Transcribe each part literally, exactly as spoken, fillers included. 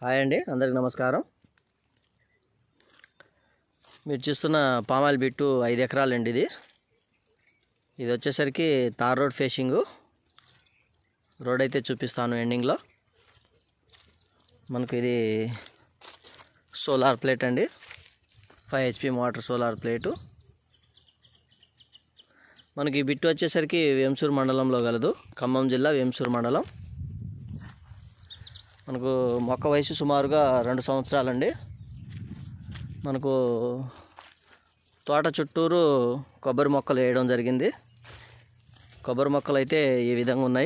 Hi అండి, అందరికి నమస్కారం. మీరు చూస్తున్న పామాయిల్ బిట్టు ఐదు ఎకరాలండి. ఇది ఇది వచ్చేసరికి తార్ రోడ్ ఫేసింగు రోడ్ అయితే చూపిస్తాను. ఎండింగ్లో మనకు ఇది సోలార్ ప్లేట్ అండి, five HP motor solar plate. మనకి ఈ బిట్టు వచ్చేసరికి వేంసూరు మండలంలో గలదు, ఖమ్మం జిల్లా వేంసూరు మండలం. మనకు మొక్క వయసు సుమారుగా రెండు సంవత్సరాలండి. మనకు తోట చుట్టూరు కొబ్బరి మొక్కలు వేయడం జరిగింది. కొబ్బరి మొక్కలు అయితే ఈ విధంగా ఉన్నాయి.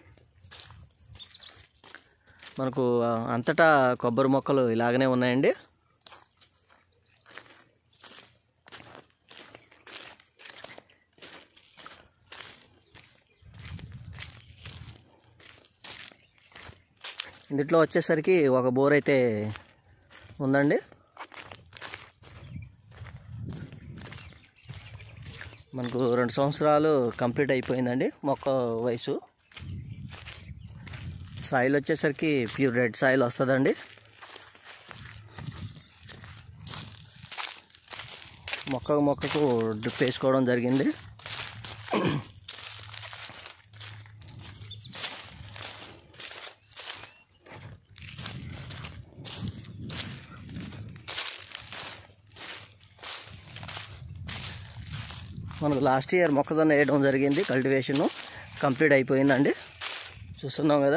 మనకు అంతటా కొబ్బరి మొక్కలు ఇలాగనే ఉన్నాయండి. ఇందులో వచ్చేసరికి ఒక బోర్ అయితే ఉందండి. మనకు రెండు సంవత్సరాలు కంప్లీట్ అయిపోయిందండి మొక్క వయసు. సాయిల్ వచ్చేసరికి ప్యూర్ రెడ్ సాయిల్ వస్తుందండి. మొక్క మొక్కకు డ్రిప్ వేసుకోవడం జరిగింది. మనకు లాస్ట్ ఇయర్ మొక్కజొన్న వేయడం జరిగింది, కల్టివేషన్ కంప్లీట్ అయిపోయిందండి. చూస్తున్నాం కదా.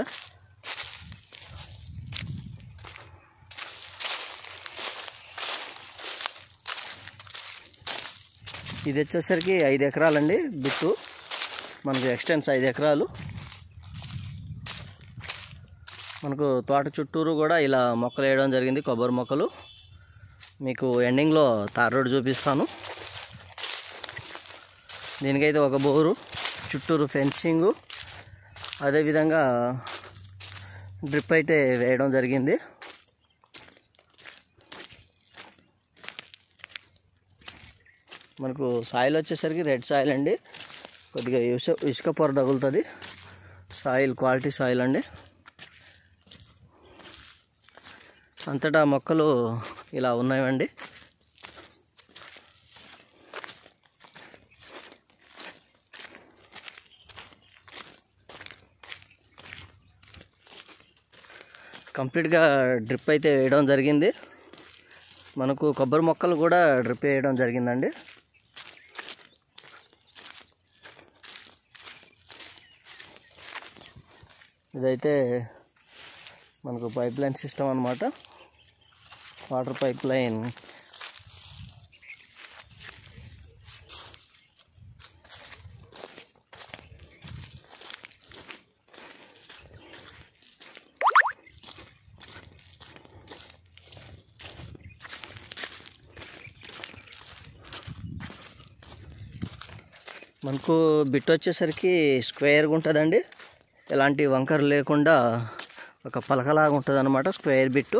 ఇది వచ్చేసరికి ఐదు ఎకరాలండి బిట్టు. మనకు ఎక్స్టెన్స్ ఐదు ఎకరాలు. మనకు తోట చుట్టూరు కూడా ఇలా మొక్కలు వేయడం జరిగింది, కొబ్బరి మొక్కలు. మీకు ఎండింగ్లో తార్ రోడ్ చూపిస్తాను. దీనికైతే ఒక బోరు, చుట్టూరు ఫెన్సింగు, అదేవిధంగా డ్రిప్ అయితే వేయడం జరిగింది. మనకు సాయిల్ వచ్చేసరికి రెడ్ సాయిల్ అండి. కొద్దిగా ఇసుక ఇసుక పొర తగులుతుంది. సాయిల్ క్వాలిటీ సాయిల్ అండి. అంతటా మొక్కలు ఇలా ఉన్నాయండి. కంప్లీట్గా డ్రిప్ అయితే వేయడం జరిగింది. మనకు కొబ్బరి మొక్కలు కూడా డ్రిప్ వేయడం జరిగిందండి. ఇదైతే మనకు పైప్ లైన్ సిస్టమ్ అన్నమాట. వాటర్ పైప్ లైన్ మనకు బిట్ వచ్చేసరికి స్క్వేర్గా ఉంటుందండి. ఎలాంటి వంకర్ లేకుండా ఒక పలకలాగా ఉంటుంది అన్నమాట, స్క్వేర్ బిట్టు.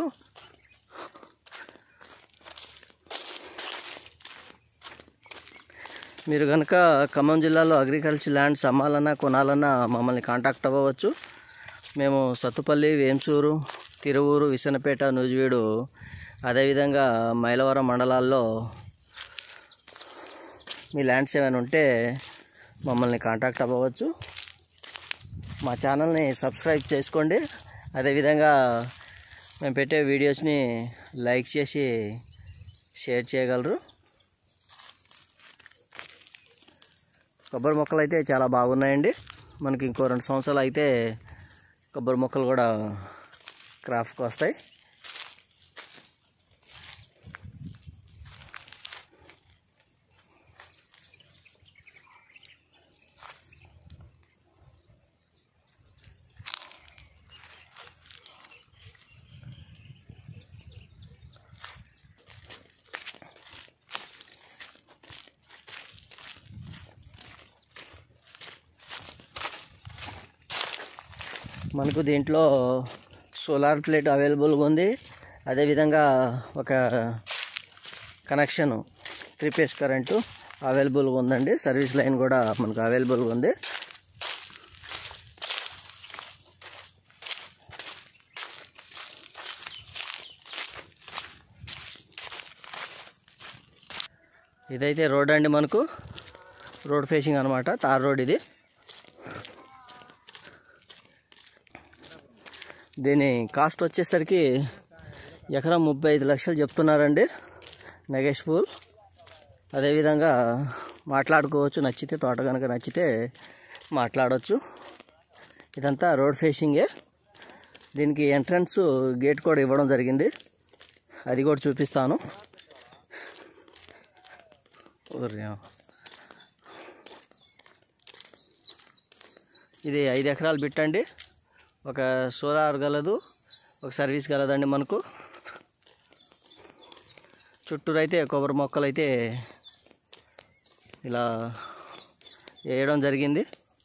మీరు కనుక ఖమ్మం జిల్లాలో అగ్రికల్చర్ ల్యాండ్స్ అమ్మాలన్నా కొనాలన్నా మమ్మల్ని కాంటాక్ట్ అవ్వవచ్చు. మేము సత్తుపల్లి, వేంసూరు, తిరువూరు, విసనపేట, నూజివీడు, అదేవిధంగా మైలవరం మండలాల్లో మీ ల్యాండ్స్ ఏమైనా ఉంటే మమ్మల్ని కాంటాక్ట్ అవ్వవచ్చు. మా ఛానల్ని సబ్స్క్రైబ్ చేసుకోండి. అదేవిధంగా మేము పెట్టే వీడియోస్ని లైక్ చేసి షేర్ చేయగలరు. కొబ్బరి మొక్కలు అయితే చాలా బాగున్నాయండి. మనకి ఇంకో రెండు సంవత్సరాలు అయితే కొబ్బరి మొక్కలు కూడా క్రాఫ్ట్కి వస్తాయి. మనకు దీంట్లో సోలార్ ప్లేట్ అవైలబుల్గా ఉంది. అదేవిధంగా ఒక కనెక్షన్ త్రీ ఫేస్ కరెంటు అవైలబుల్గా ఉందండి. సర్వీస్ లైన్ కూడా మనకు అవైలబుల్గా ఉంది. ఇదైతే రోడ్ అండి, మనకు రోడ్ ఫేసింగ్ అనమాట, తార్ రోడ్ ఇది. దీని కాస్ట్ వచ్చేసరికి ఎకరం ముప్పై ఐదు లక్షలు చెప్తున్నారండి నెగోషియబుల్. అదేవిధంగా మాట్లాడుకోవచ్చు, నచ్చితే తోట కనుక నచ్చితే మాట్లాడవచ్చు. ఇదంతా రోడ్ ఫేసింగే. దీనికి ఎంట్రన్స్ గేట్ కూడా ఇవ్వడం జరిగింది, అది కూడా చూపిస్తాను. ఇది ఐదు ఎకరాలు బిట్టండి, ఒక సోలార్ గలదు, ఒక సర్వీస్ గలదండి. మనకు చుట్టూరు అయితే కొబ్బరి మొక్కలు అయితే ఇలా వేయడం జరిగింది.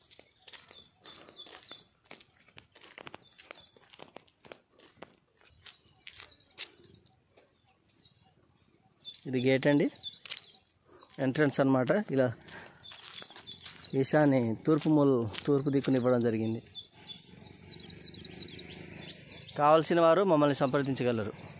ఇది గేట్ అండి, ఎంట్రన్స్ అన్నమాట. ఇలా ఈశాన్య తూర్పు మూల తూర్పు దిక్కుని ఇవ్వడం జరిగింది. కావాల్సిన వారు మమ్మల్ని సంప్రదించగలరు.